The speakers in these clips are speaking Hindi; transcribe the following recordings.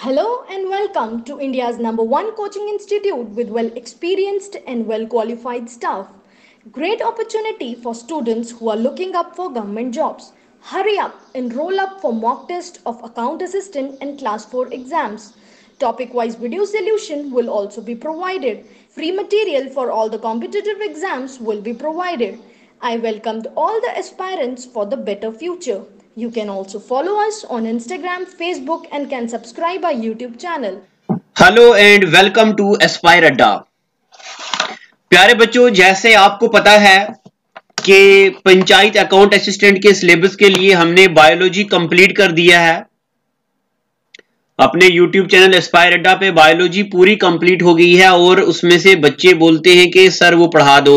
Hello and welcome to India's number one coaching institute with well experienced and well qualified staff. Great opportunity for students who are looking up for government jobs. Hurry up and roll up for mock test of account assistant and class 4 exams. Topic wise video solution will also be provided. Free material for all the competitive exams will be provided. I welcomed all the aspirants for the better future. You can also follow us on Instagram, Facebook, and can subscribe our YouTube channel. Hello and welcome to Aspire Adda. प्यारे बच्चों, जैसे आपको पता है कि पंचायत अकाउंट असिस्टेंट के सिलेबस के लिए हमने बायोलॉजी कंप्लीट कर दिया है। अपने YouTube चैनल एस्पायर अड्डा पे बायोलॉजी पूरी कंप्लीट हो गई है और उसमें से बच्चे बोलते हैं कि सर वो पढ़ा दो,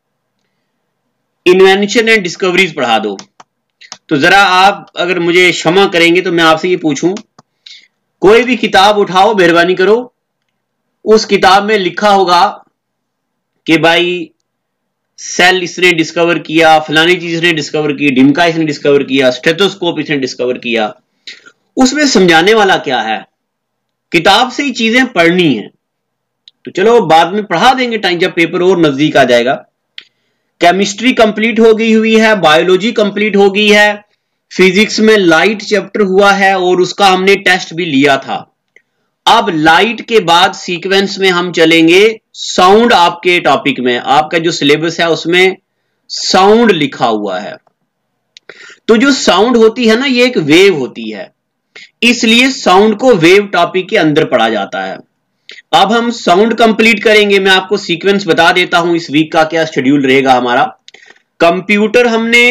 इन्वेंशन एंड डिस्कवरीज पढ़ा दो। तो जरा आप अगर मुझे क्षमा करेंगे तो मैं आपसे ये पूछूं, कोई भी किताब उठाओ, मेहरबानी करो, उस किताब में लिखा होगा कि भाई सेल इसने डिस्कवर किया, फलानी चीज इसने डिस्कवर की, डिम्का इसने डिस्कवर किया, स्टेथोस्कोप इसने डिस्कवर किया। उसमें समझाने वाला क्या है? किताब से ही चीजें पढ़नी है। तो चलो बाद में पढ़ा देंगे टाइम जब पेपर और नजदीक आ जाएगा। केमिस्ट्री कंप्लीट हो गई हुई है, बायोलॉजी कंप्लीट हो गई है, फिजिक्स में लाइट चैप्टर हुआ है और उसका हमने टेस्ट भी लिया था। अब लाइट के बाद सीक्वेंस में हम चलेंगे साउंड। आपके टॉपिक में आपका जो सिलेबस है उसमें साउंड लिखा हुआ है। तो जो साउंड होती है ना, ये एक वेव होती है, इसलिए साउंड को वेव टॉपिक के अंदर पढ़ा जाता है। अब हम साउंड कंप्लीट करेंगे। मैं आपको सीक्वेंस बता देता हूं इस वीक का क्या शेड्यूल रहेगा हमारा। कंप्यूटर हमने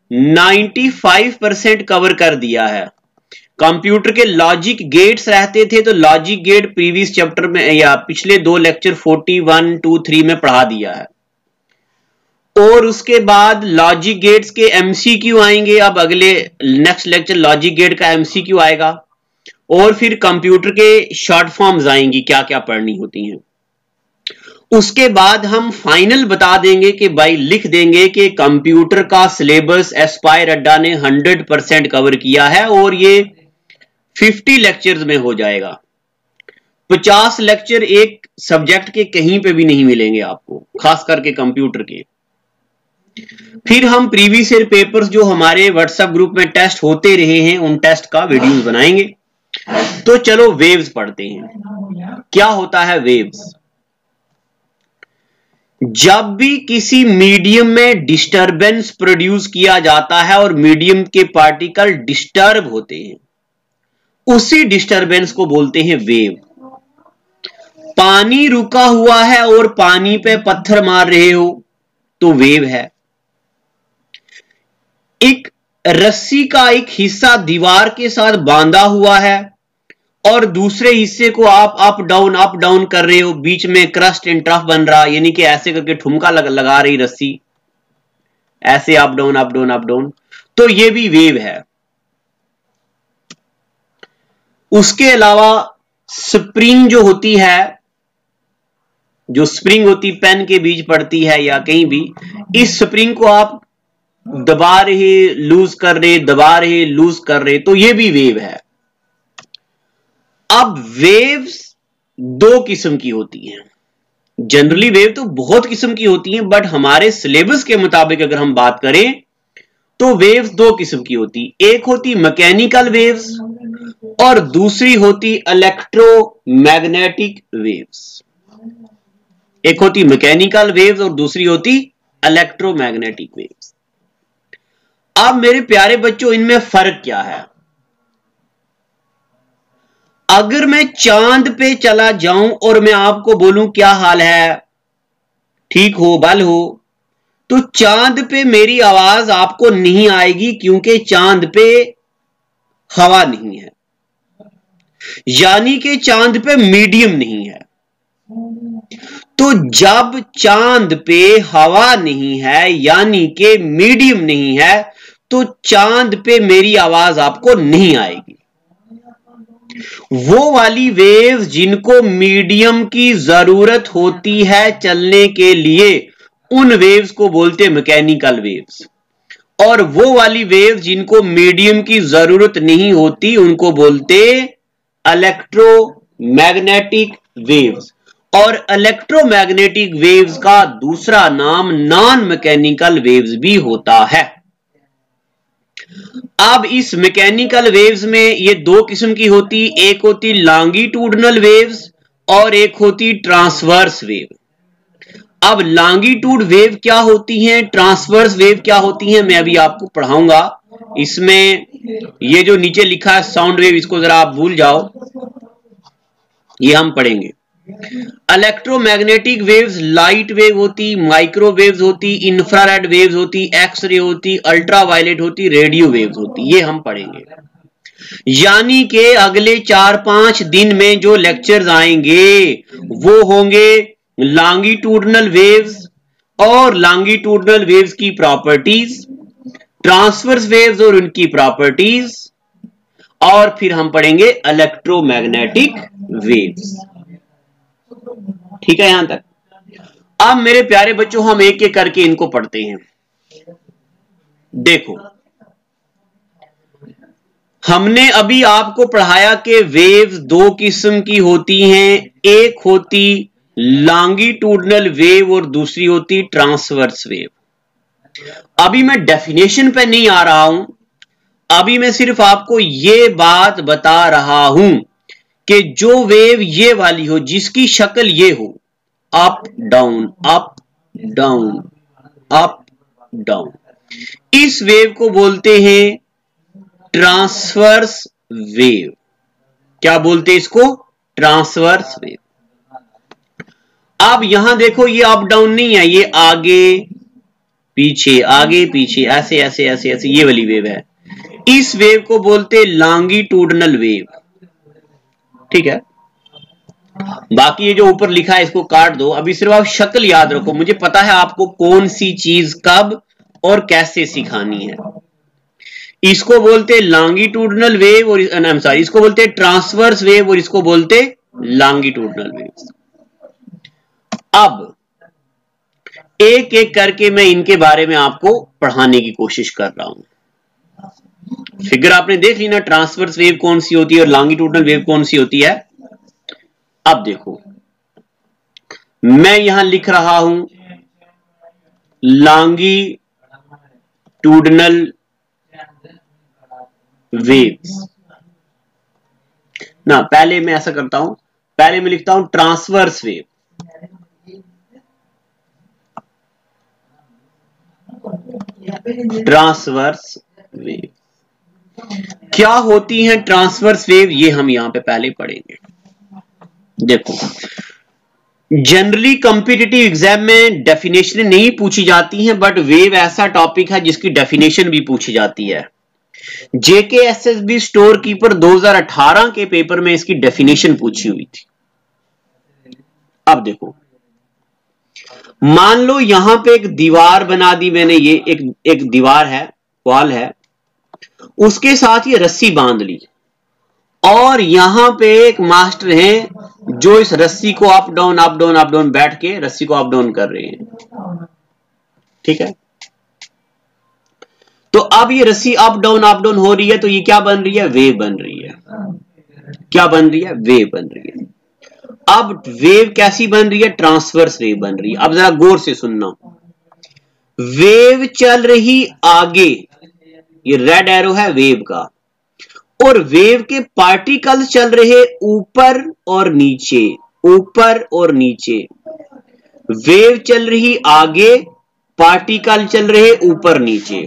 95% कवर कर दिया है। कंप्यूटर के लॉजिक गेट्स रहते थे, तो लॉजिक गेट प्रीवियस चैप्टर में या पिछले 2 लेक्चर 41, 2, 3 में पढ़ा दिया है। और उसके बाद लॉजिक गेट्स के एमसीक्यू आएंगे। अब अगले नेक्स्ट लेक्चर लॉजिक गेट का एमसीक्यू आएगा और फिर कंप्यूटर के शॉर्ट फॉर्म्स आएंगी, क्या क्या पढ़नी होती हैं। उसके बाद हम फाइनल बता देंगे कि भाई लिख देंगे कि कंप्यूटर का सिलेबस एस्पायर अड्डा ने 100% कवर किया है और ये 50 लेक्चर्स में हो जाएगा। 50 लेक्चर एक सब्जेक्ट के कहीं पे भी नहीं मिलेंगे आपको, खास करके कंप्यूटर के। फिर हम प्रीवियस ईयर पेपर्स जो हमारे व्हाट्सएप ग्रुप में टेस्ट होते रहे हैं उन टेस्ट का वीडियोस बनाएंगे। तो चलो वेव्स पढ़ते हैं। क्या होता है वेव्स? जब भी किसी मीडियम में डिस्टरबेंस प्रोड्यूस किया जाता है और मीडियम के पार्टिकल डिस्टर्ब होते हैं, उसी डिस्टरबेंस को बोलते हैं वेव। पानी रुका हुआ है और पानी पे पत्थर मार रहे हो तो वेव है। एक रस्सी का एक हिस्सा दीवार के साथ बांधा हुआ है और दूसरे हिस्से को आप अप डाउन कर रहे हो, बीच में क्रस्ट एंड ट्रफ बन रहा, यानी कि ऐसे करके ठुमका लगा रही रस्सी, ऐसे अप डाउन, तो ये भी वेव है। उसके अलावा स्प्रिंग जो होती है, जो स्प्रिंग होती पेन के बीच पड़ती है या कहीं भी, इस स्प्रिंग को आप दबा रहे, लूज कर रहे, दबा रहे, लूज कर रहे, तो ये भी वेव है। अब वेव्स 2 किस्म की होती हैं। जनरली वेव तो बहुत किस्म की होती हैं, बट हमारे सिलेबस के मुताबिक अगर हम बात करें तो वेव्स 2 किस्म की होती। एक होती मैकेनिकल वेव्स और दूसरी होती इलेक्ट्रोमैग्नेटिक वेव्स। एक होती मैकेनिकल वेव्स और दूसरी होती इलेक्ट्रोमैग्नेटिक वेव्स। अब मेरे प्यारे बच्चों, इनमें फर्क क्या है? अगर मैं चांद पे चला जाऊं और मैं आपको बोलूं क्या हाल है, ठीक हो, बल हो, तो चांद पे मेरी आवाज आपको नहीं आएगी क्योंकि चांद पे हवा नहीं है, यानी कि चांद पे मीडियम नहीं है। तो जब चांद पे हवा नहीं है यानी कि मीडियम नहीं है, तो चांद पे मेरी आवाज आपको नहीं आएगी। वो वाली वेव्स जिनको मीडियम की जरूरत होती है चलने के लिए, उन वेव्स को बोलते हैं मैकेनिकल वेव्स। और वो वाली वेव्स जिनको मीडियम की जरूरत नहीं होती उनको बोलते इलेक्ट्रोमैग्नेटिक वेव्स, और इलेक्ट्रोमैग्नेटिक वेव्स का दूसरा नाम नॉन मैकेनिकल वेव्स भी होता है। अब इस मैकेनिकल वेव्स में ये दो किस्म की होती, एक होती लॉन्गिट्यूडनल वेव्स और एक होती ट्रांसवर्स वेव। अब लॉन्गिट्यूड वेव क्या होती हैं, ट्रांसवर्स वेव क्या होती हैं, मैं अभी आपको पढ़ाऊंगा। इसमें ये जो नीचे लिखा है साउंड वेव, इसको जरा आप भूल जाओ, ये हम पढ़ेंगे। इलेक्ट्रोमैग्नेटिक वेव्स लाइट वेव होती, माइक्रोवेव्स होती, इंफ्रारेड वेव्स होती, एक्सरे होती, अल्ट्रावायलेट होती, रेडियो वेव्स होती, ये हम पढ़ेंगे। यानी कि अगले 4-5 दिन में जो लेक्चर्स आएंगे वो होंगे लॉन्गिट्यूडनल वेव्स और लॉन्गिट्यूडनल वेव्स की प्रॉपर्टीज, ट्रांसवर्स वेव्स और उनकी प्रॉपर्टीज, और फिर हम पढ़ेंगे इलेक्ट्रोमैग्नेटिक वेव्स। ठीक है यहां तक। अब मेरे प्यारे बच्चों हम एक एक करके इनको पढ़ते हैं। देखो, हमने अभी आपको पढ़ाया कि वेव्स दो किस्म की होती हैं, एक होती लॉन्गिट्यूडनल वेव और दूसरी होती ट्रांसवर्स वेव। अभी मैं डेफिनेशन पे नहीं आ रहा हूं, अभी मैं सिर्फ आपको ये बात बता रहा हूं कि जो वेव ये वाली हो, जिसकी शक्ल ये हो, up down up down up down, इस वेव को बोलते हैं ट्रांसवर्स वेव। क्या बोलते हैं इसको? Transverse wave. अब यहां देखो, ये अप डाउन नहीं है, ये आगे पीछे आगे पीछे ऐसे ऐसे ऐसे ऐसे, ये वाली वेव है। इस वेव को बोलते लॉन्गिट्यूडनल वेव। ठीक है, बाकी ये जो ऊपर लिखा है इसको काट दो, अभी सिर्फ आप शक्ल याद रखो। मुझे पता है आपको कौन सी चीज कब और कैसे सिखानी है। इसको बोलते लॉन्गिट्यूडनल वेव और इसको बोलते ट्रांसवर्स वेव और इसको बोलते लॉन्गिट्यूडनल वेव। अब एक एक करके मैं इनके बारे में आपको पढ़ाने की कोशिश कर रहा हूं। फिगर आपने देख ली ना, ट्रांसवर्स वेव कौन सी होती है और लॉन्गिट्यूडनल वेव कौन सी होती है। अब देखो, मैं यहां लिख रहा हूं लॉन्गिट्यूडनल वेव्स ना, पहले मैं ऐसा करता हूं, पहले मैं लिखता हूं ट्रांसवर्स वेव। ट्रांसवर्स वेव क्या होती हैं? ट्रांसवर्स वेव ये हम यहां पे पहले पढ़ेंगे। देखो, जनरली कॉम्पिटिटिव एग्जाम में डेफिनेशन नहीं पूछी जाती हैं, बट वेव ऐसा टॉपिक है जिसकी डेफिनेशन भी पूछी जाती है। जेकेएसएसबी स्टोर कीपर 2018 के पेपर में इसकी डेफिनेशन पूछी हुई थी। अब देखो, मान लो यहां पे एक दीवार बना दी मैंने, ये एक दीवार है, वॉल है, उसके साथ ये रस्सी बांध ली, और यहां पे एक मास्टर हैं जो इस रस्सी को up down up down up down बैठ के रस्सी को अप डाउन कर रहे हैं। ठीक है, तो अब ये रस्सी अप डाउन हो रही है, तो ये क्या बन रही है? वेव बन रही है। क्या बन रही है? वेव बन रही है। अब वेव कैसी बन रही है? ट्रांसवर्स वेव बन रही है। अब जरा गौर से सुनना, वेव चल रही आगे, ये रेड एरो है वेव का, और वेव के पार्टिकल्स चल रहे ऊपर और नीचे, ऊपर और नीचे। वेव चल रही आगे, पार्टिकल चल रहे ऊपर नीचे।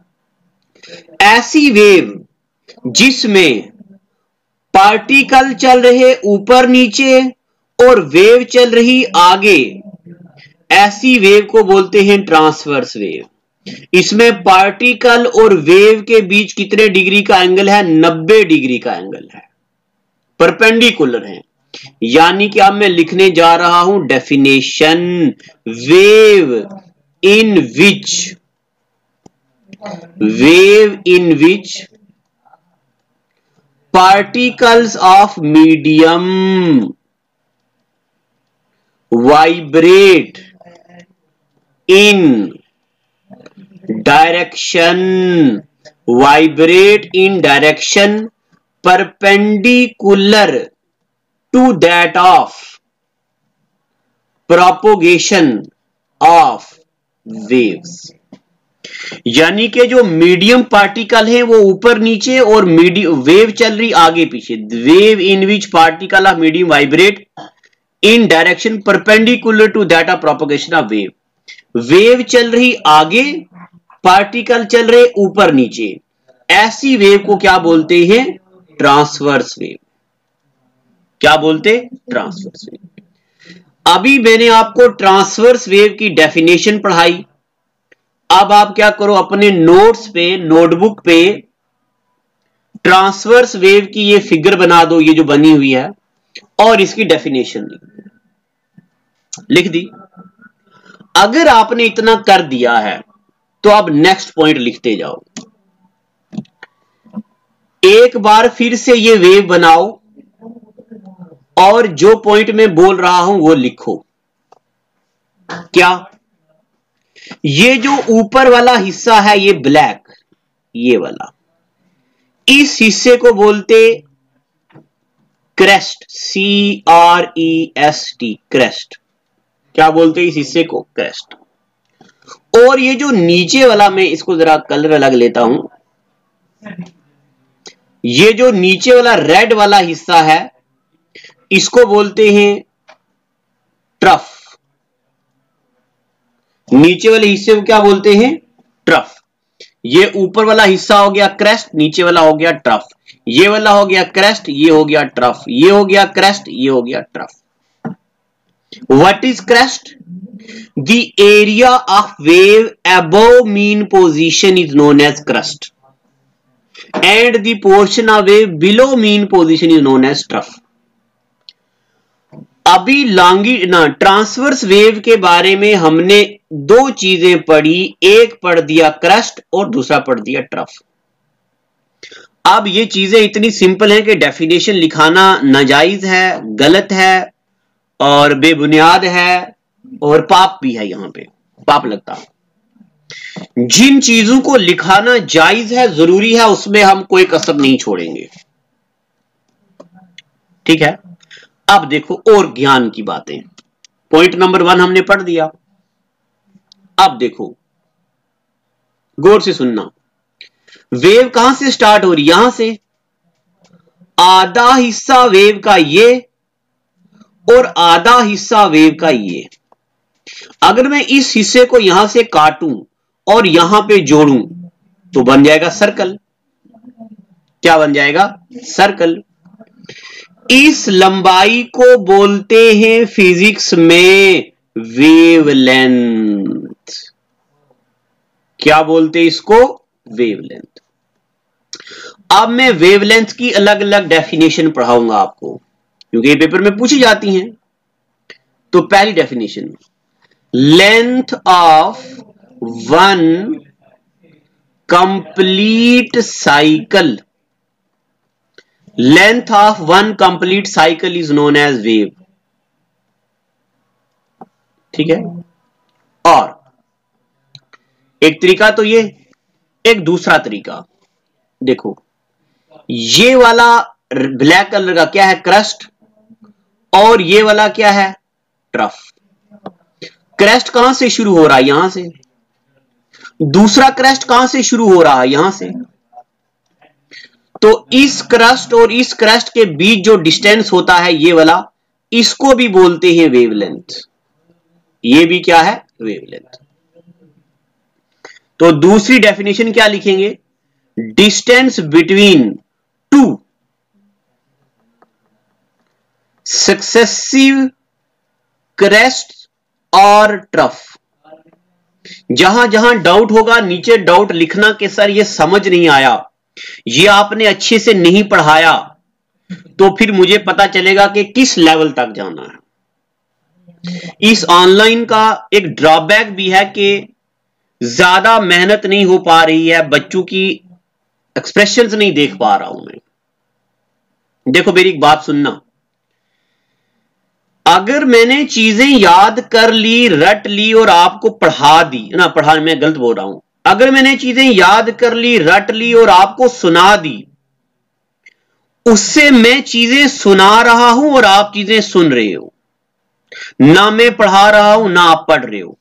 ऐसी वेव जिसमें पार्टिकल चल रहे ऊपर नीचे और वेव चल रही आगे, ऐसी वेव को बोलते हैं ट्रांसवर्स वेव। इसमें पार्टिकल और वेव के बीच कितने डिग्री का एंगल है? 90 डिग्री का एंगल है, परपेंडिकुलर है। यानी कि अब मैं लिखने जा रहा हूं definition, wave in which particles of medium vibrate in direction perpendicular to that of propagation of waves. यानी कि जो मीडियम पार्टिकल है वो ऊपर नीचे, और वेव चल रही आगे पीछे। Wave in which particle of medium vibrate in direction perpendicular to that of propagation of wave. Wave चल रही आगे, पार्टिकल चल रहे ऊपर नीचे। ऐसी वेव को क्या बोलते हैं? Transverse wave. क्या बोलते? Transverse wave. अभी मैंने आपको ट्रांसवर्स वेव की डेफिनेशन पढ़ाई। अब आप क्या करो, अपने नोट्स पे, नोटबुक पे ट्रांसवर्स वेव की ये फिगर बना दो, ये जो बनी हुई है, और इसकी डेफिनेशन लिख दी। अगर आपने इतना कर दिया है तो अब नेक्स्ट पॉइंट लिखते जाओ। एक बार फिर से ये वेव बनाओ और जो पॉइंट मैं बोल रहा हूं वो लिखो। क्या? ये जो ऊपर वाला हिस्सा है, ये ब्लैक, ये वाला, इस हिस्से को बोलते क्रेस्ट, CREST, क्रेस्ट। क्या बोलते इस हिस्से को? क्रेस्ट। और ये जो नीचे वाला, मैं इसको जरा कलर अलग लेता हूं, ये जो नीचे वाला रेड वाला हिस्सा है, इसको बोलते हैं ट्रफ। नीचे वाले हिस्से को क्या बोलते हैं? ट्रफ। ये ऊपर वाला हिस्सा हो गया क्रेस्ट, नीचे वाला हो गया ट्रफ। ये वाला हो गया क्रेस्ट, ये हो गया ट्रफ। ये हो गया क्रेस्ट, ये हो गया trough. What is crest? The area of wave above mean position is known as crest and the portion of wave below mean position is known as trough। अभी ट्रांसवर्स वेव के बारे में हमने दो चीजें पढ़ी, एक पढ़ दिया क्रस्ट और दूसरा पढ़ दिया ट्रफ। अब ये चीजें इतनी सिंपल हैं कि डेफिनेशन लिखाना नाजायज है, गलत है और बेबुनियाद है और पाप भी है। यहां पे पाप लगता है। जिन चीजों को लिखाना जायज है, जरूरी है, उसमें हम कोई कसर नहीं छोड़ेंगे। ठीक है? अब देखो और ज्ञान की बातें। पॉइंट नंबर 1 हमने पढ़ दिया। अब देखो, गौर से सुनना। वेव कहां से स्टार्ट हो रही? यहां से। आधा हिस्सा वेव का ये और आधा हिस्सा वेव का ये। अगर मैं इस हिस्से को यहां से काटूं और यहां पे जोड़ूं तो बन जाएगा सर्कल। क्या बन जाएगा? सर्कल। इस लंबाई को बोलते हैं फिजिक्स में वेवलेंथ। क्या बोलते हैं इसको? वेवलेंथ। अब मैं वेवलेंथ की अलग अलग डेफिनेशन पढ़ाऊंगा आपको, क्योंकि ये पेपर में पूछी जाती हैं। तो पहली definition, length of one complete cycle, length of one complete cycle is known as wave. ठीक है? और एक तरीका तो ये, एक दूसरा तरीका देखो, ये वाला ब्लैक कलर का क्या है? क्रस्ट। और ये वाला क्या है? ट्रफ। क्रस्ट कहां से शुरू हो रहा है? यहां से। दूसरा क्रस्ट कहां से शुरू हो रहा है? यहां से। तो इस क्रस्ट और इस क्रस्ट के बीच जो डिस्टेंस होता है, ये वाला, इसको भी बोलते हैं वेवलेंथ। ये भी क्या है? वेवलेंथ। तो दूसरी डेफिनेशन क्या लिखेंगे? Distance between two successive crest और ट्रफ। जहां जहां डाउट होगा, नीचे डाउट लिखना कि सर ये समझ नहीं आया, ये आपने अच्छे से नहीं पढ़ाया, तो फिर मुझे पता चलेगा कि किस लेवल तक जाना है। इस ऑनलाइन का एक ड्रॉबैक भी है कि ज्यादा मेहनत नहीं हो पा रही है, बच्चों की एक्सप्रेशंस नहीं देख पा रहा हूं मैं। देखो मेरी एक बात सुनना, अगर मैंने चीजें याद कर ली, रट ली और आपको पढ़ा दी ना, पढ़ा मैं गलत बोल रहा हूं, अगर मैंने चीजें याद कर ली, रट ली और आपको सुना दी, उससे मैं चीजें सुना रहा हूं और आप चीजें सुन रहे हो, ना मैं पढ़ा रहा हूं ना आप पढ़ रहे हो,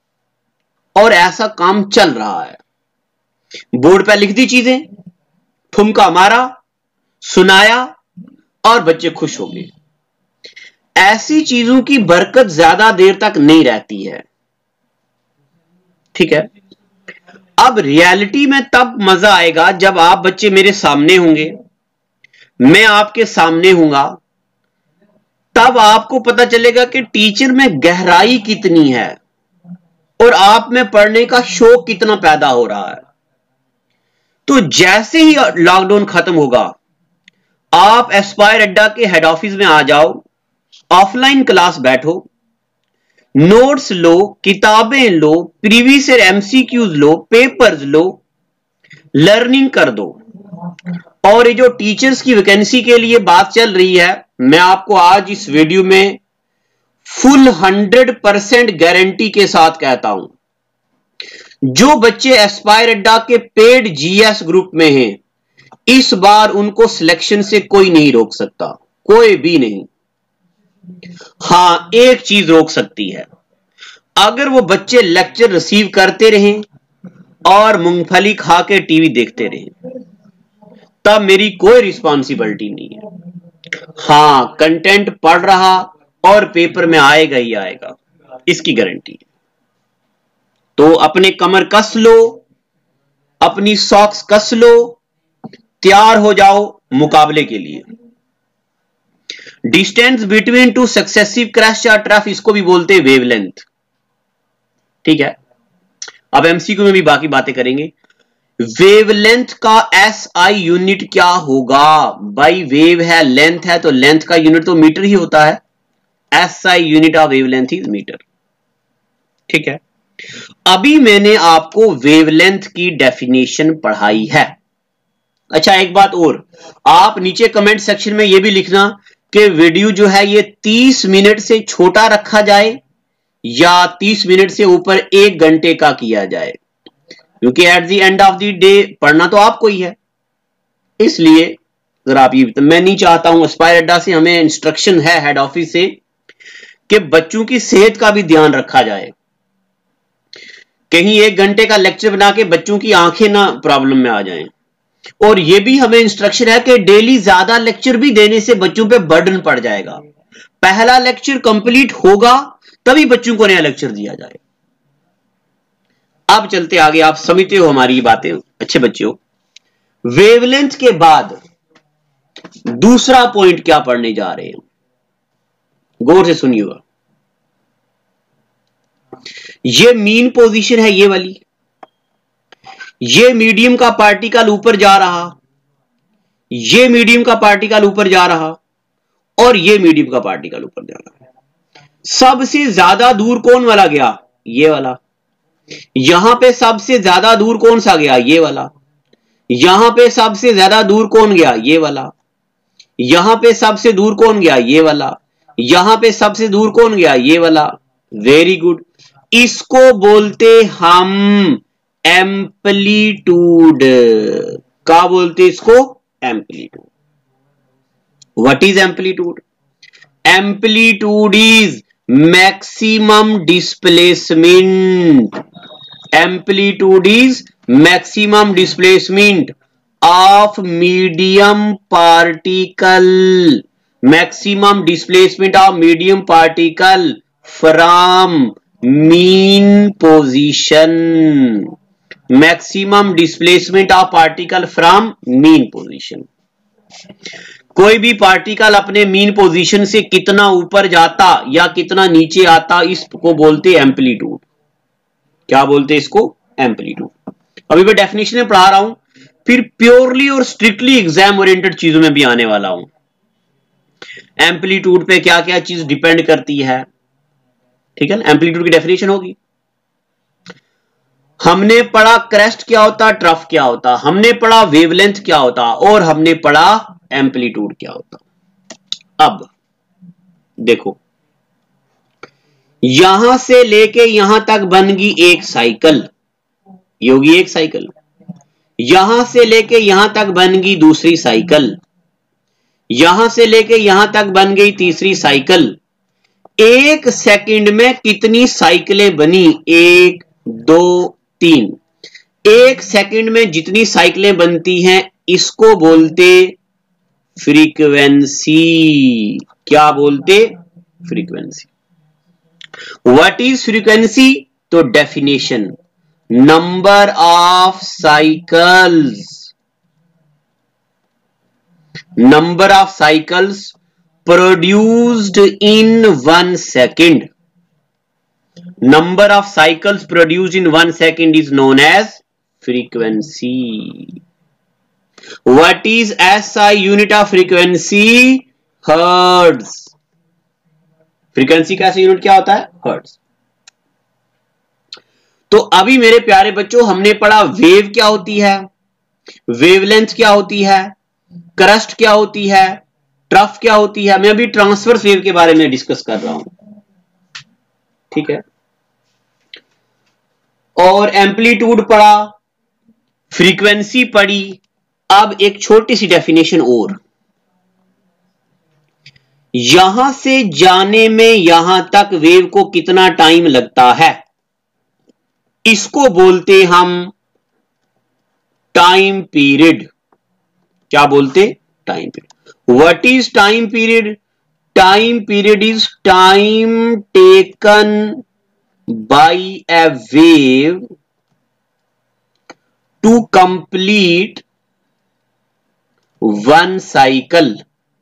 और ऐसा काम चल रहा है। बोर्ड पे लिख दी चीजें, ठुमका मारा, सुनाया और बच्चे खुश हो गए। ऐसी चीजों की बरकत ज्यादा देर तक नहीं रहती है, ठीक है। अब रियलिटी में तब मजा आएगा जब आप बच्चे मेरे सामने होंगे, मैं आपके सामने हूंगा, तब आपको पता चलेगा कि टीचर में गहराई कितनी है और आप में पढ़ने का शौक कितना पैदा हो रहा है। तो जैसे ही लॉकडाउन खत्म होगा, आप एस्पायर अड्डा के हेड ऑफिस में आ जाओ, ऑफलाइन क्लास बैठो, नोट्स लो, किताबें लो, प्रीवियस ईयर एमसीक्यूज लो, पेपर्स लो, लर्निंग कर दो। और ये जो टीचर्स की वैकेंसी के लिए बात चल रही है, मैं आपको आज इस वीडियो में फुल 100% गारंटी के साथ कहता हूं, जो बच्चे एस्पायर अड्डा के पेड जीएस ग्रुप में हैं, इस बार उनको सिलेक्शन से कोई नहीं रोक सकता, कोई भी नहीं। हां, एक चीज रोक सकती है, अगर वो बच्चे लेक्चर रिसीव करते रहें और मूंगफली खा के टीवी देखते रहें, तब मेरी कोई रिस्पॉन्सिबिलिटी नहीं है। हां, कंटेंट पढ़ रहा और पेपर में आएगा ही आएगा, इसकी गारंटी है। तो अपने कमर कस लो, अपनी सॉक्स कस लो, तैयार हो जाओ मुकाबले के लिए। Distance between two successive crest या ट्रफ, इसको भी बोलते हैं वेवलेंथ, ठीक है। अब एमसीक्यू में भी बाकी बातें करेंगे। वेवलेंथ का एसआई यूनिट क्या होगा भाई? वेव है, लेंथ है, तो लेंथ का यूनिट तो मीटर ही होता है। SI unit of wavelength is meter, ठीक है। अभी मैंने आपको वेवलेंथ की डेफिनेशन पढ़ाई है। अच्छा, एक बात और, आप नीचे कमेंट सेक्शन में यह भी लिखना कि वीडियो जो है ये 30 मिनट से छोटा रखा जाए या 30 मिनट से ऊपर 1 घंटे का किया जाए, क्योंकि at the end of the day पढ़ना तो आपको ही है। इसलिए अगर आप ये, मैं नहीं चाहता हूं, एस्पायर अड्डा से हमें इंस्ट्रक्शन है हेड ऑफिस से कि बच्चों की सेहत का भी ध्यान रखा जाए। कहीं 1 घंटे का लेक्चर बना के बच्चों की आंखें ना प्रॉब्लम में आ जाएं। और यह भी हमें इंस्ट्रक्शन है कि डेली ज्यादा लेक्चर भी देने से बच्चों पे बर्डन पड़ जाएगा। पहला लेक्चर कंप्लीट होगा तभी बच्चों को नया लेक्चर दिया जाए। अब चलते आगे, आप समझते हो हमारी बातें अच्छे बच्चों। वेवलेंथ के बाद दूसरा पॉइंट क्या पढ़ने जा रहे हैं, गौर से सुनिएगा। ये मीन पोजीशन है, ये वाली, ये मीडियम का पार्टिकल ऊपर जा रहा, ये मीडियम का पार्टिकल ऊपर जा रहा, और ये मीडियम का पार्टिकल ऊपर जा रहा। सबसे ज्यादा दूर कौन वाला गया? ये वाला। यहां पे सबसे ज्यादा दूर कौन सा गया? ये वाला। यहां पे सबसे ज्यादा दूर कौन गया? ये वाला। यहां पे सबसे दूर कौन गया? ये वाला। यहां पे सबसे दूर कौन गया? ये वाला। Very good. इसको बोलते हम एम्पलीट्यूड। क्या बोलते इसको? Amplitude. What is amplitude? Amplitude is maximum displacement. Amplitude is maximum displacement of medium particle. Maximum displacement of medium particle from mean position. Maximum displacement of particle from mean position. कोई भी पार्टिकल अपने मीन पोजीशन से कितना ऊपर जाता या कितना नीचे आता, इसको बोलते एम्पलीट्यूड। क्या बोलते इसको? एम्पलीट्यूड। अभी मैं डेफिनेशन में पढ़ा रहा हूं, फिर प्योरली और स्ट्रिक्टली एग्जाम ओरिएंटेड चीजों में भी आने वाला हूं। एम्पलीट्यूड पे क्या क्या चीज डिपेंड करती है, ठीक है ना। एम्पलीट्यूड की डेफिनेशन होगी। हमने पढ़ा क्रेस्ट क्या होता, ट्रफ क्या होता, हमने पढ़ा वेवलेंथ क्या होता, और हमने पढ़ा एम्पलीट्यूड क्या होता। अब देखो, यहां से लेके यहां तक बन गई एक साइकिल, ये होगी एक साइकिल। यहां से लेके यहां तक बन गई दूसरी साइकिल। यहां से लेके यहां तक बन गई तीसरी साइकिल। 1 सेकंड में कितनी साइकिलें बनी? 1 2 3। 1 सेकंड में जितनी साइकिलें बनती हैं इसको बोलते फ्रीक्वेंसी। क्या बोलते? फ्रीक्वेंसी। What is frequency? तो definition, number of cycles, number of cycles produced in 1 second. Number of cycles produced in 1 second is known as frequency. What is SI unit of frequency? Hertz. Frequency का यूनिट क्या होता है? Hertz. तो अभी मेरे प्यारे बच्चों हमने पढ़ा वेव क्या होती है, वेवलेंथ क्या होती है, क्रस्ट क्या होती है, ट्रफ क्या होती है। मैं अभी ट्रांसवर्स वेव के बारे में डिस्कस कर रहा हूं, ठीक है। और एम्पलीट्यूड पढ़ा, फ्रीक्वेंसी पढ़ी। अब एक छोटी सी डेफिनेशन और, यहां से जाने में यहां तक वेव को कितना टाइम लगता है, इसको बोलते हम टाइम पीरियड। क्या बोलते? Time period. What is time period? Time period is time taken by a wave to complete one cycle.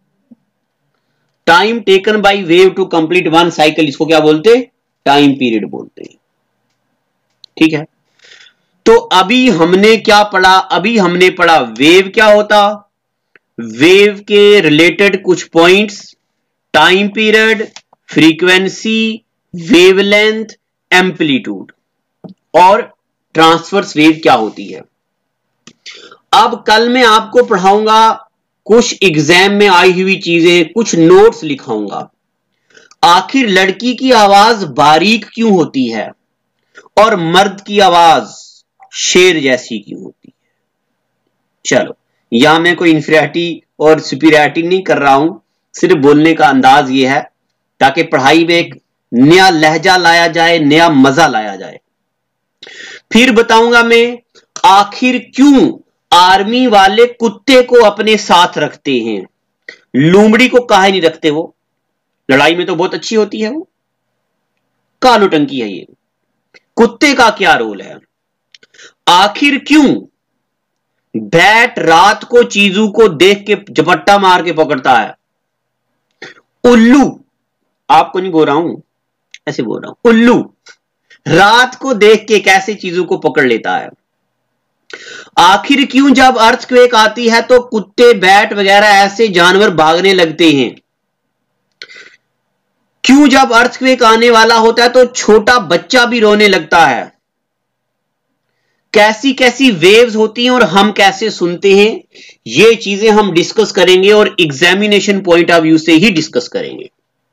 Time taken by wave to complete one cycle, इसको क्या बोलते? टाइम पीरियड बोलते हैं, ठीक है। तो अभी हमने क्या पढ़ा? अभी हमने पढ़ा वेव क्या होता, वेव के रिलेटेड कुछ points, time period, frequency, wavelength, amplitude, और ट्रांसवर्स वेव क्या होती है। अब कल मैं आपको पढ़ाऊंगा कुछ एग्जाम में आई हुई चीजें, कुछ नोट्स लिखाऊंगा। आखिर लड़की की आवाज बारीक क्यों होती है और मर्द की आवाज शेर जैसी क्यों होती है? चलो, यहां मैं कोई इंफीरियरिटी और सुपीरियरिटी नहीं कर रहा हूं, सिर्फ बोलने का अंदाज यह है ताकि पढ़ाई में एक नया लहजा लाया जाए, नया मजा लाया जाए। फिर बताऊंगा मैं आखिर क्यों आर्मी वाले कुत्ते को अपने साथ रखते हैं, लोमड़ी को काहे नहीं रखते? वो लड़ाई में तो बहुत अच्छी होती है, वो कानोटंकी है। ये कुत्ते का क्या रोल है? आखिर क्यों बैट रात को चीजों को देख के झपट्टा मार के पकड़ता है? उल्लू, आपको नहीं बोल रहा हूं, ऐसे बोल रहा हूं, उल्लू रात को देख के कैसे चीजों को पकड़ लेता है? आखिर क्यों जब अर्थक्वेक आती है तो कुत्ते, बैट वगैरह ऐसे जानवर भागने लगते हैं? क्यों जब अर्थक्वेक आने वाला होता है तो छोटा बच्चा भी रोने लगता है? कैसी कैसी वेव्स होती हैं और हम कैसे सुनते हैं, ये चीजें हम डिस्कस करेंगे और एग्जामिनेशन पॉइंट ऑफ व्यू से ही डिस्कस करेंगे।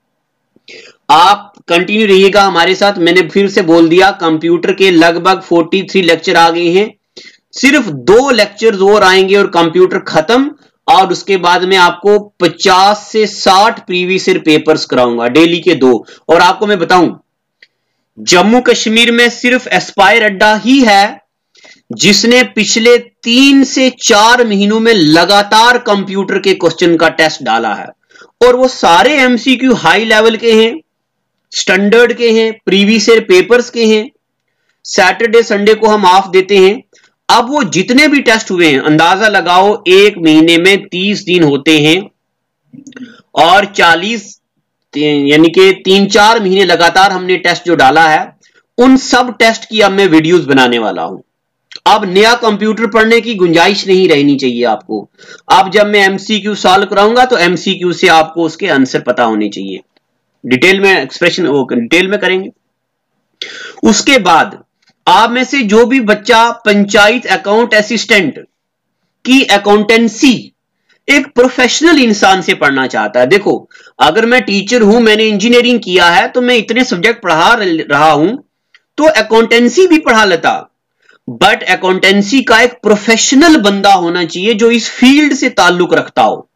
आप कंटिन्यू रहिएगा हमारे साथ। मैंने फिर से बोल दिया, कंप्यूटर के लगभग 43 लेक्चर आ गए हैं, सिर्फ 2 लेक्चर्स और आएंगे और कंप्यूटर खत्म। और उसके बाद में आपको 50 से 60 प्रीवियस ईयर पेपर्स कराऊंगा, डेली के 2। और आपको मैं बताऊं, जम्मू कश्मीर में सिर्फ एस्पायर अड्डा ही है जिसने पिछले 3 से 4 महीनों में लगातार कंप्यूटर के क्वेश्चन का टेस्ट डाला है। और वो सारे एमसीक्यू हाई लेवल के हैं, स्टैंडर्ड के हैं, प्रीवियस ईयर पेपर्स के हैं। सैटरडे संडे को हम ऑफ देते हैं। अब वो जितने भी टेस्ट हुए हैं, अंदाजा लगाओ 1 महीने में 30 दिन होते हैं और 40 यानी कि 3-4 महीने लगातार हमने टेस्ट जो डाला है, उन सब टेस्ट की अब मैं वीडियोस बनाने वाला हूं। अब नया कंप्यूटर पढ़ने की गुंजाइश नहीं रहनी चाहिए आपको। अब जब मैं एमसीक्यू सॉल्व कराऊंगा तो एमसीक्यू से आपको उसके आंसर पता होने चाहिए। डिटेल में एक्सप्रेशन डिटेल में करेंगे। उसके बाद आप में से जो भी बच्चा पंचायत अकाउंट असिस्टेंट की अकाउंटेंसी एक प्रोफेशनल इंसान से पढ़ना चाहता है, देखो अगर मैं टीचर हूं, मैंने इंजीनियरिंग किया है, तो मैं इतने सब्जेक्ट पढ़ा रहा हूं तो अकाउंटेंसी भी पढ़ा लेता, बट अकाउंटेंसी का एक प्रोफेशनल बंदा होना चाहिए जो इस फील्ड से ताल्लुक रखता हो।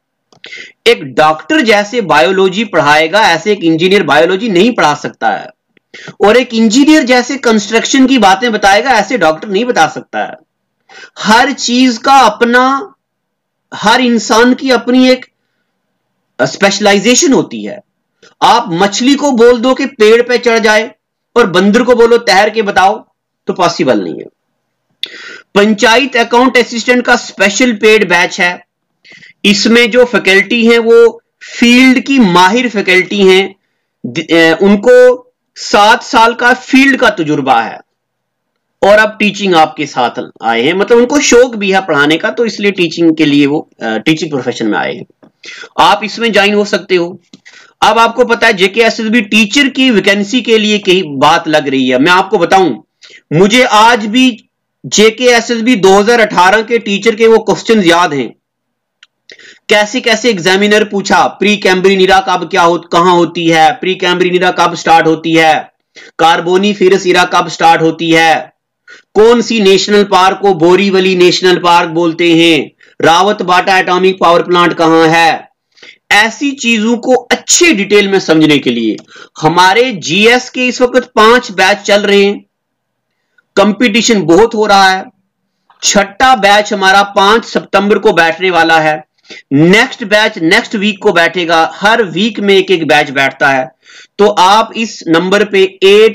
एक डॉक्टर जैसे बायोलॉजी पढ़ाएगा, ऐसे एक इंजीनियर बायोलॉजी नहीं पढ़ा सकता है। और एक इंजीनियर जैसे कंस्ट्रक्शन की बातें बताएगा, ऐसे डॉक्टर नहीं बता सकता है। हर चीज का अपना, हर इंसान की अपनी एक स्पेशलाइजेशन होती है। आप मछली को बोल दो कि पेड़ पे चढ़ जाए और बंदर को बोलो तैर के बताओ, तो पॉसिबल नहीं है। पंचायत अकाउंट असिस्टेंट का स्पेशल पेड बैच है। इसमें जो फैकल्टी हैं वो फील्ड की माहिर फैकल्टी हैं, उनको 7 साल का फील्ड का तजुर्बा है और अब टीचिंग आपके साथ आए हैं। मतलब उनको शौक भी है पढ़ाने का, तो इसलिए टीचिंग के लिए वो टीचिंग प्रोफेशन में आए हैं। आप इसमें ज्वाइन हो सकते हो। अब आपको पता है जेकेएसएसबी टीचर की वैकेंसी के लिए कई बात लग रही है। मैं आपको बताऊं, मुझे आज भी जेकेएसएसबी 2018 के टीचर के वो क्वेश्चन याद हैं। कैसे कैसे एग्जामिनर पूछा, प्री कैम्ब्री नीरा कब कहां होती है, प्री कैम्ब्री नीरा कब स्टार्ट होती है, कार्बोनीफेरस इरा कब स्टार्ट होती है, कौन सी नेशनल पार्क को बोरीवली नेशनल पार्क बोलते हैं, Rawatbhata atomic power plant कहां है। ऐसी चीजों को अच्छे डिटेल में समझने के लिए हमारे जीएस के इस वक्त 5 बैच चल रहे हैं। कंपटीशन बहुत हो रहा है। 6ठा बैच हमारा 5 सितंबर को बैठने वाला है। नेक्स्ट बैच नेक्स्ट वीक को बैठेगा। हर वीक में एक एक बैच बैठता है। तो आप इस नंबर पे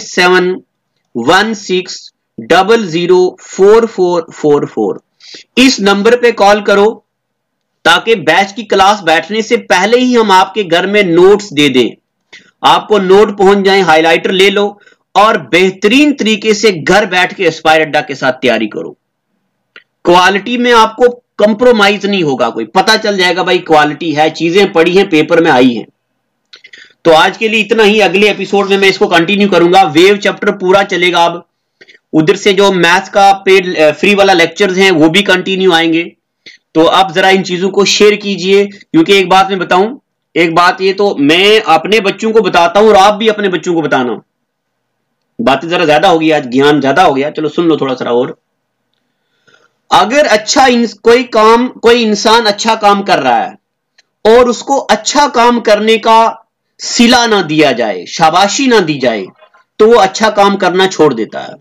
8716004444 इस नंबर पे कॉल करो, ताकि बैच की क्लास बैठने से पहले ही हम आपके घर में नोट्स दे दें। आपको नोट पहुंच जाए, हाइलाइटर ले लो और बेहतरीन तरीके से घर बैठ के एस्पायर अड्डा के साथ तैयारी करो। क्वालिटी में आपको कंप्रोमाइज नहीं होगा कोई, पता चल जाएगा भाई क्वालिटी है, चीजें पढ़ी हैं, पेपर में आई हैं। तो आज के लिए इतना ही। अगले एपिसोड में मैं इसको कंटिन्यू करूंगा। वेव चैप्टर पूरा चलेगा। अब उधर से जो मैथ्स का पेड फ्री वाला लेक्चर्स हैं वो भी कंटिन्यू आएंगे। तो आप जरा इन चीजों को शेयर कीजिए, क्योंकि एक बात मैं बताऊं, एक बात ये तो मैं अपने बच्चों को बताता हूं और आप भी अपने बच्चों को बताना। बातें जरा ज्यादा होगी आज, ज्ञान ज्यादा हो गया, चलो सुन लो थोड़ा सा और। अगर कोई इंसान अच्छा काम कर रहा है और उसको अच्छा काम करने का सिला ना दिया जाए, शाबाशी ना दी जाए, तो वो अच्छा काम करना छोड़ देता है,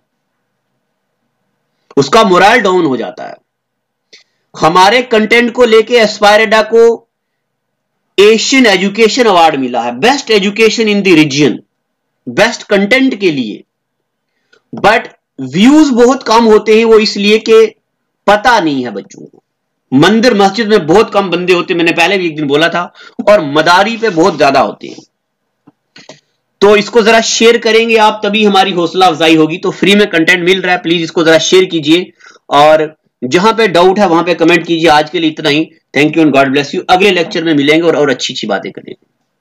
उसका मोरल डाउन हो जाता है। हमारे कंटेंट को लेके एस्पायर अड्डा को एशियन एजुकेशन अवार्ड मिला है, best education in the region, best content के लिए। बट व्यूज बहुत कम होते हैं, वो इसलिए कि पता नहीं है बच्चों को। मंदिर मस्जिद में बहुत कम बंदे होते, मैंने पहले भी एक दिन बोला था, और मदारी पे बहुत ज्यादा होते हैं। तो इसको जरा शेयर करेंगे आप, तभी हमारी हौसला अफजाई होगी। तो फ्री में कंटेंट मिल रहा है, प्लीज इसको जरा शेयर कीजिए और जहां पे डाउट है वहां पे कमेंट कीजिए। आज के लिए इतना ही। Thank you and God bless you. अगले लेक्चर में मिलेंगे और अच्छी अच्छी बातें करेंगे।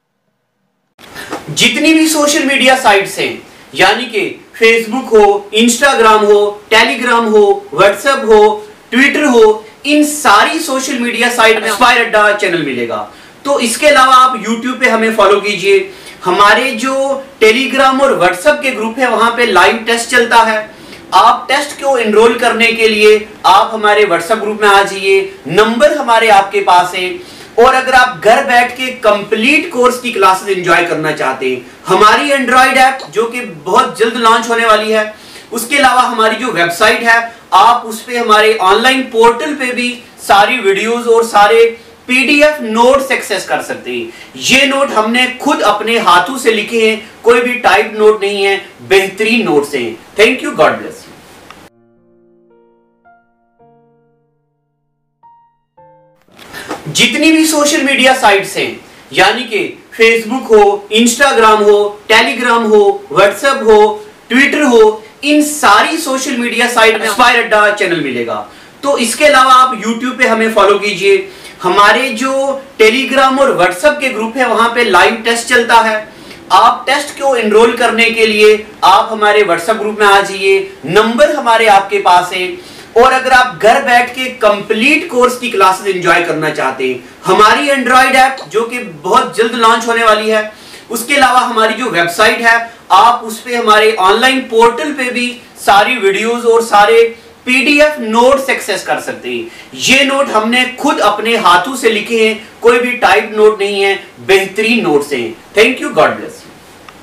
जितनी भी सोशल मीडिया साइट्स हैं, यानी कि फेसबुक हो, इंस्टाग्राम हो, टेलीग्राम हो, व्हाट्सएप हो, ट्विटर हो, इन सारी सोशल मीडिया साइट में एस्पायर अड्डा चैनल मिलेगा। तो इसके अलावा आप यूट्यूब पे हमें फॉलो कीजिए। हमारे जो टेलीग्राम और व्हाट्सएप के ग्रुप है वहां पे लाइव टेस्ट चलता है। आप टेस्ट को एनरोल करने के लिए आप हमारे व्हाट्सएप ग्रुप में आ जाइए, नंबर हमारे आपके पास है। और अगर आप घर बैठ के कंप्लीट कोर्स की क्लासेस एंजॉय करना चाहते हैं, हमारी एंड्रॉइड ऐप जो कि बहुत जल्द लॉन्च होने वाली है, उसके अलावा हमारी जो वेबसाइट है, आप उस पे हमारे ऑनलाइन पोर्टल पे भी सारी वीडियोस और सारे पीडीएफ नोट्स एक्सेस कर सकते हैं। ये नोट हमने खुद अपने हाथों से लिखे हैं, कोई भी टाइप नोट नहीं है, बेहतरीन नोट्स हैं। Thank you, God bless you. जितनी भी सोशल मीडिया साइट्स हैं, यानी कि फेसबुक हो, इंस्टाग्राम हो, टेलीग्राम हो, व्हाट्सएप हो, ट्विटर हो, इन सारी सोशल मीडिया साइट में एस्पायर अड्डा चैनल मिलेगा। तो इसके अलावा आप यूट्यूब पे हमें फॉलो कीजिए। हमारे जो टेलीग्राम और व्हाट्सएप के ग्रुप है वहां पे लाइव टेस्ट चलता है। आप टेस्ट को एनरोल करने के लिए आप हमारे व्हाट्सएप ग्रुप में आ जाइए, नंबर हमारे आपके पास है। और अगर आप घर बैठ के कंप्लीट कोर्स की क्लासेस एंजॉय करना चाहते हैं, हमारी एंड्रॉइड ऐप जो कि बहुत जल्द लॉन्च होने वाली है, उसके अलावा हमारी जो वेबसाइट है, आप उस पे हमारे ऑनलाइन पोर्टल पे भी सारी वीडियोस और सारे पीडीएफ नोट्स एक्सेस कर सकते हैं। ये नोट हमने खुद अपने हाथों से लिखे हैं, कोई भी टाइप नोट नहीं है, बेहतरीन नोट्स हैं। Thank you, God bless you.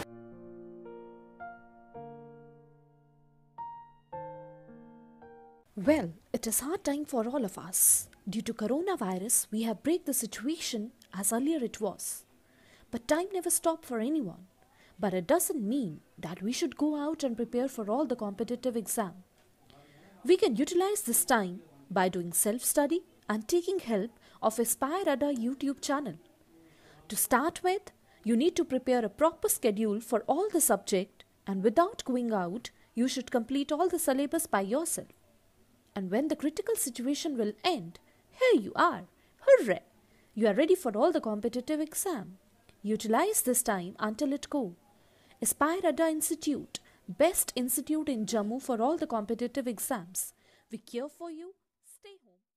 Well, it is hard time for all of us. Due to coronavirus, we have break the situation as earlier it was. But time never stopped for anyone. But it doesn't mean that we should go out and prepare for all the competitive exam. We can utilize this time by doing self-study and taking help of Aspire Adda YouTube channel. To start with, you need to prepare a proper schedule for all the subject, and without going out, you should complete all the syllabus by yourself. And when the critical situation will end, here you are. Hooray! You are ready for all the competitive exam. Utilize this time until it go. Aspire Adda Institute, best institute in Jammu for all the competitive exams. We care for you. Stay home.